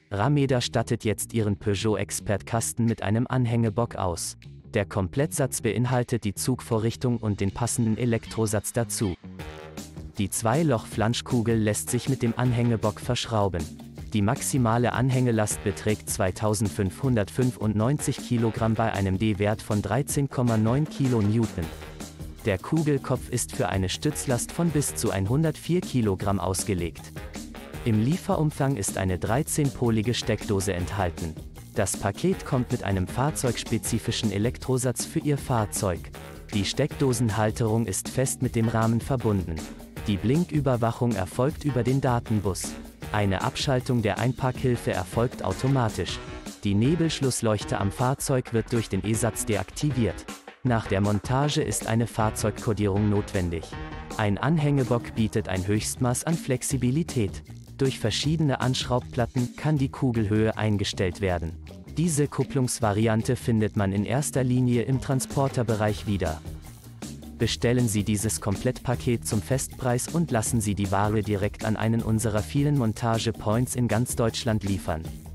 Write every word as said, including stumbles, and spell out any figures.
Rameda stattet jetzt ihren Peugeot Expert-Kasten mit einem Anhängebock aus. Der Komplettsatz beinhaltet die Zugvorrichtung und den passenden Elektrosatz dazu. Die Zwei-Loch-Flanschkugel lässt sich mit dem Anhängebock verschrauben. Die maximale Anhängelast beträgt zweitausendfünfhundertfünfundneunzig Kilogramm bei einem D-Wert von dreizehn Komma neun Kilonewton. Der Kugelkopf ist für eine Stützlast von bis zu hundertvier Kilogramm ausgelegt. Im Lieferumfang ist eine dreizehnpolige Steckdose enthalten. Das Paket kommt mit einem fahrzeugspezifischen Elektrosatz für Ihr Fahrzeug. Die Steckdosenhalterung ist fest mit dem Rahmen verbunden. Die Blinküberwachung erfolgt über den Datenbus. Eine Abschaltung der Einparkhilfe erfolgt automatisch. Die Nebelschlussleuchte am Fahrzeug wird durch den E-Satz deaktiviert. Nach der Montage ist eine Fahrzeugkodierung notwendig. Ein Anhängebock bietet ein Höchstmaß an Flexibilität. Durch verschiedene Anschraubplatten kann die Kugelhöhe eingestellt werden. Diese Kupplungsvariante findet man in erster Linie im Transporterbereich wieder. Bestellen Sie dieses Komplettpaket zum Festpreis und lassen Sie die Ware direkt an einen unserer vielen Montage-Points in ganz Deutschland liefern.